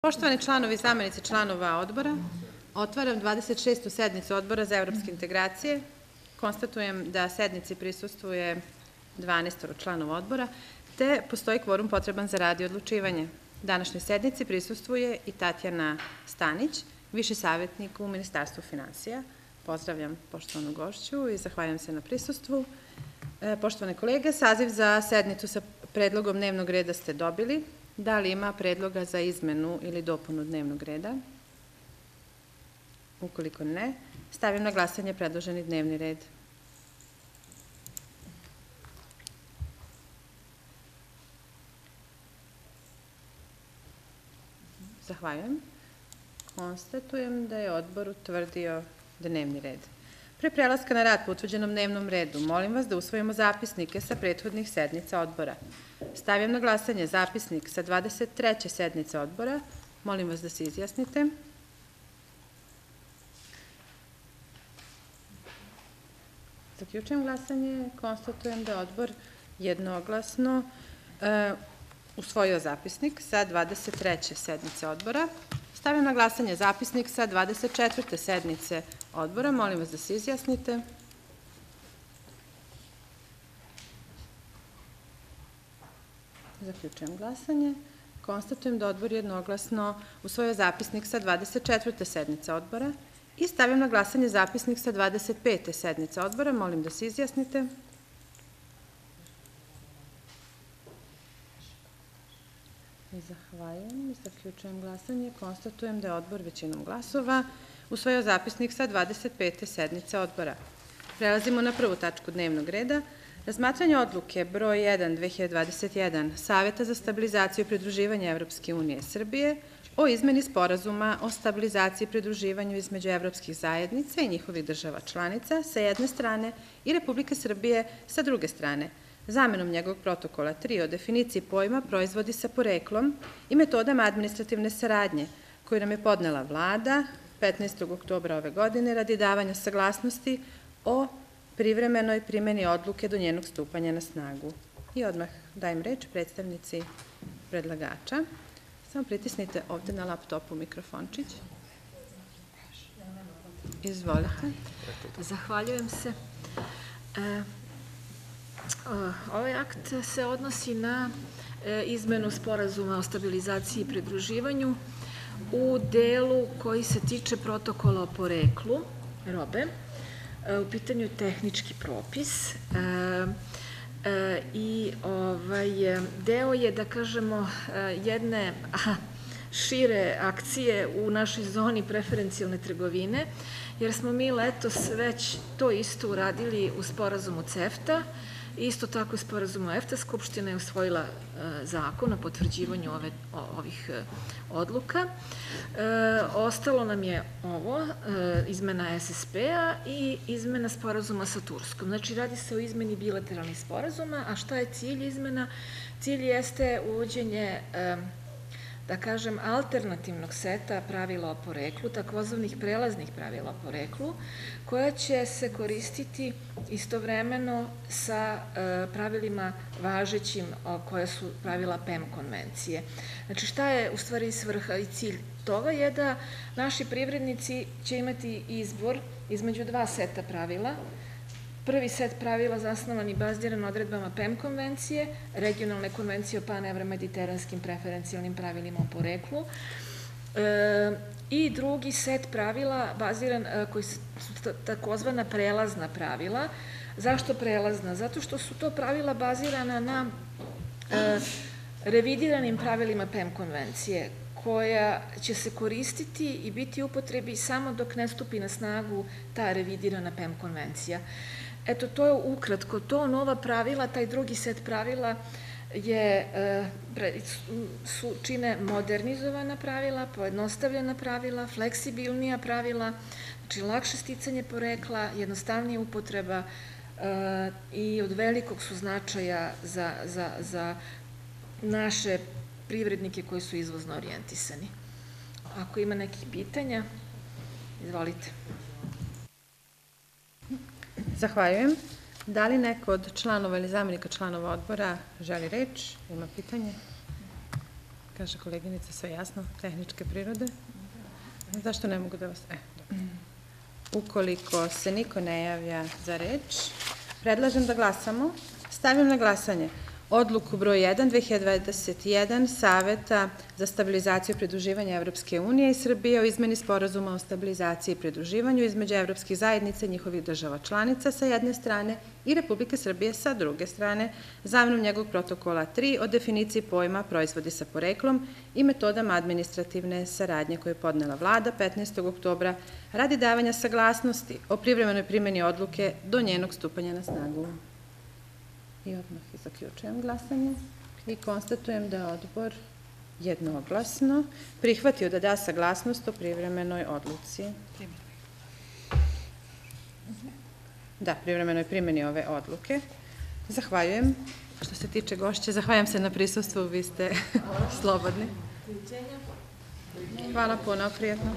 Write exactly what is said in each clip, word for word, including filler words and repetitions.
Poštovani članovi i zamenici članova odbora, otvaram dvadeset šestu sednicu Odbora za evropske integracije. Konstatujem da sednici prisustvuje dvanaest članova odbora, te postoji kvorum potreban za rad i odlučivanje. Današnjoj sednici prisustvuje i Tatjana Stanić, viši savjetnik u Ministarstvu finansija. Pozdravljam poštovanu gošću i zahvaljujem se na prisustvu. Poštovane kolege, saziv za sednicu sa predlogom dnevnog reda ste dobili. Da li ima predloga za izmenu ili dopunu dnevnog reda? Ukoliko ne, stavljam na glasanje predloženi dnevni red. Zahvaljujem. Konstatujem da je odbor utvrdio dnevni red. Pre prelaska na rad po utvrđenom dnevnom redu, molim vas da usvojimo zapisnike sa prethodnih sednica odbora. Stavljam na glasanje zapisnik sa dvadeset treće sednice odbora. Molim vas da se izjasnite. Zaključujem glasanje. Konstatujem da je odbor jednoglasno usvojio zapisnik sa dvadeset treće sednice odbora. Stavljam na glasanje zapisnik sa dvadeset četvrte sednice odbora. Molim vas da se izjasnite. Zaključujem glasanje. Konstatujem da odbor jednoglasno usvojio zapisnik sa dvadeset četvrte sednice odbora i stavljam na glasanje zapisnik sa dvadeset pete sednice odbora. Molim da se izjasnite. Zahvaljujem. Zaključujem glasanje. Konstatujem da je odbor većinom glasova usvojio zapisnik sa dvadeset pete sednice odbora. Prelazimo na prvu tačku dnevnog reda. Razmatranje odluke broj jedan dve hiljade dvadeset jedan Saveta za stabilizaciju i pridruživanje Evropske unije Srbije o izmeni sporazuma o stabilizaciji i pridruživanju između evropskih zajednica i njihovih država članica sa jedne strane i Republike Srbije sa druge strane, zamenom njegovog protokola tri o definiciji pojma proizvodi sa poreklom i metodama administrativne saradnje, koju nam je podnela Vlada petnaestog oktobra ove godine radi davanja saglasnosti o privremenoj primeni odluke do njenog stupanja na snagu. I odmah dajem reč predstavnici predlagača. Samo pritisnite ovde na laptopu mikrofončić. Izvolite. Zahvaljujem se. Ovaj akt se odnosi na izmenu sporazuma o stabilizaciji i pridruživanju u delu koji se tiče protokola o poreklu robe. U pitanju je tehnički propis i deo je, da kažemo, jedne šire akcije u našoj zoni preferencijalne trgovine, jer smo mi letos već to isto uradili u sporazumu CEFTA. Isto tako u sporazumu EFTA Skupština je usvojila zakon o potvrđivanju ovih odluka. Ostalo nam je ovo, izmena S S P-a i izmena sporazuma sa Turskom. Znači, radi se o izmeni bilateralnih sporazuma, a šta je cilj izmena? Cilj jeste uvođenje, da kažem, alternativnog seta pravila o poreklu, takozvanih prelaznih pravila o poreklu, koja će se koristiti istovremeno sa pravilima važećim koja su pravila P E M konvencije. Znači, šta je u stvari svrha i cilj toga je da naši privrednici će imati izbor između dva seta pravila. Prvi set pravila zasnovan i baziran na odredbama P E M konvencije, regionalne konvencije o pan-evro-mediteranskim preferencijalnim pravilima o poreklu i drugi set pravila baziran, koji su takozvana prelazna pravila. Zašto prelazna? Zato što su to pravila bazirana na revidiranim pravilima P E M konvencije, koja će se koristiti i biti u upotrebi samo dok ne stupi na snagu ta revidirana P E M konvencija. Eto, to je ukratko to. Nova pravila, taj drugi set pravila čine modernizovana pravila, pojednostavljena pravila, fleksibilnija pravila, znači lakše sticanje porekla, jednostavnija upotreba i od velikog su značaja za naše privrednike koji su izvozno orijentisani. Ako ima nekih pitanja, izvolite. Zahvaljujem. Da li neko od članova ili zamenika članova odbora želi reč? Ima pitanje? kaže koleginica, sve jasno, tehničke prirode. Zašto ne mogu da vas... E, dobro. Ukoliko se niko ne javlja za reč, predlažem da glasamo. Stavljam na glasanje odluku broj jedan dve hiljade dvadeset jedan Saveta za stabilizaciju i pridruživanje Evropske unije i Srbije o izmeni sporazuma o stabilizaciji i pridruživanju između evropskih zajednica i njihovih država članica sa jedne strane i Republike Srbije sa druge strane, zamenom njegovog protokola tri o definiciji pojma proizvodi sa poreklom i metodama administrativne saradnje koje je podnela vlada petnaestog oktobra radi davanja saglasnosti o privremenoj primjeni odluke do njenog stupanja na snagu. I odmah i zaključujem glasanje i konstatujem da je odbor jednoglasno prihvatio da da saglasnost o privremenoj odluci. Da, privremenoj primjeni ove odluke. Zahvaljujem. Što se tiče gošće, zahvaljujem se na prisustvu, vi ste slobodni. Hvala puno, prijetno.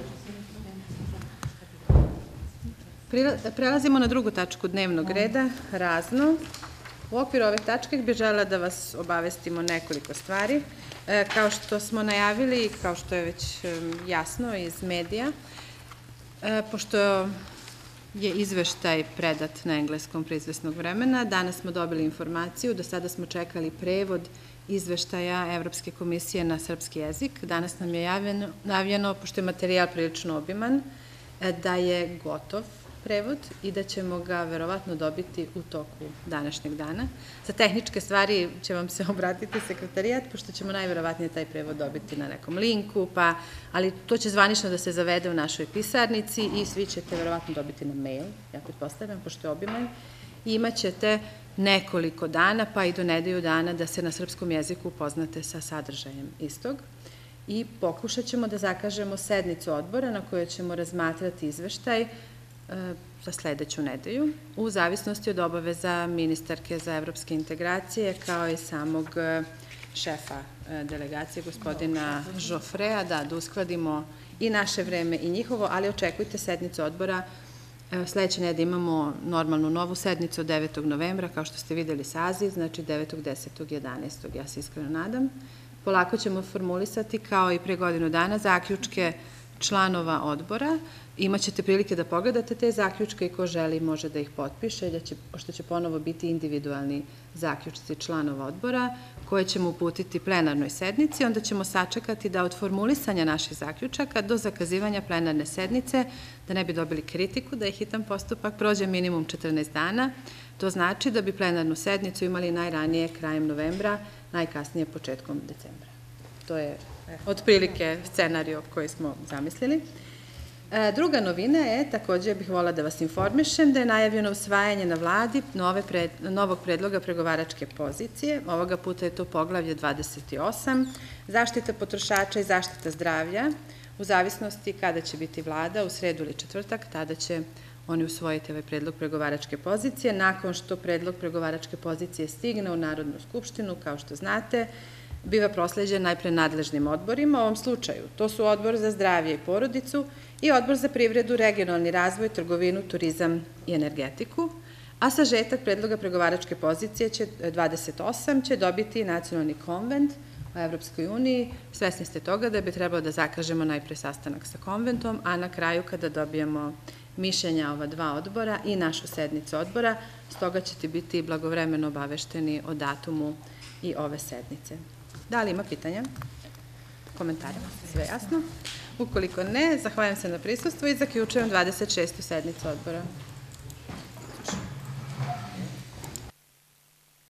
Prelazimo na drugu tačku dnevnog reda, razno. U okviru ove tačke bih želela da vas obavestimo nekoliko stvari. Kao što smo najavili i kao što je već jasno iz medija, pošto je izveštaj predat na engleskom pre izvesnog vremena, danas smo dobili informaciju, do sada smo čekali prevod izveštaja Evropske komisije na srpski jezik. Danas nam je javljeno, pošto je materijal prilično obiman, da je gotov prevod i da ćemo ga verovatno dobiti u toku današnjeg dana. Za tehničke stvari će vam se obratiti sekretarijat, pošto ćemo najverovatnije taj prevod dobiti na nekom linku, pa, ali to će zvanično da se zavede u našoj pisarnici i svi ćete verovatno dobiti na mail, ja pretpostavljam, pošto je obiman, i imat ćete nekoliko dana, pa i do nedelju dana da se na srpskom jeziku upoznate sa sadržajem istog. I pokušat ćemo da zakažemo sednicu odbora na kojoj ćemo razmatrati izveštaj za sledeću nedelju, u zavisnosti od obaveza ministarke za evropske integracije, kao i samog šefa delegacije, gospodina Žofrea, da, da uskladimo i naše vreme i njihovo, ali očekujte sednicu odbora. Sledeće nedelje imamo normalnu novu sednicu od devetog novembra, kao što ste videli saziv, znači devetog, desetog, jedanaestog ja se iskreno nadam. Polako ćemo formulisati, kao i pre godinu dana, zaključke članova odbora. Imaćete prilike da pogledate te zaključke i ko želi može da ih potpiše, pošto će ponovo biti individualni zaključci članova odbora koje ćemo uputiti plenarnoj sednici. Onda ćemo sačekati da od formulisanja naših zaključaka do zakazivanja plenarne sednice, da ne bi dobili kritiku, da je hitan postupak, prođe minimum četrnaest dana. To znači da bi plenarnu sednicu imali najranije krajem novembra, najkasnije početkom decembra. To je otprilike scenario koji smo zamislili. Druga novina je, takođe bih volila da vas informišem, da je najavljeno usvajanje na vladi novog predloga pregovaračke pozicije. Ovoga puta je to poglavlje dvadeset osam, zaštita potrošača i zaštita zdravlja. U zavisnosti kada će biti vlada, u sredu ili četvrtak, tada će oni usvojiti ovaj predlog pregovaračke pozicije. Nakon što predlog pregovaračke pozicije stigne u Narodnu skupštinu, kao što znate, biva prosleđen najpre nadležnim odborima. U ovom slučaju to su Odbor za zdravlje i porodicu i Odbor za privredu, regionalni razvoj, trgovinu, turizam i energetiku, a sažetak predloga pregovaračke pozicije dvadeset osam će dobiti Nacionalni konvent o Evropskoj uniji. Svesni ste toga da bi trebalo da zakažemo najpre sastanak sa konventom, a na kraju kada dobijemo mišljenja ova dva odbora i našu sednicu odbora, stoga ćete biti blagovremeno obavešteni o datumu i ove sednice. Da li ima pitanja? Komentara? Sve jasno? Ukoliko ne, zahvaljujem se na prisustvu i zaključujem dvadeset šestu sednicu odbora.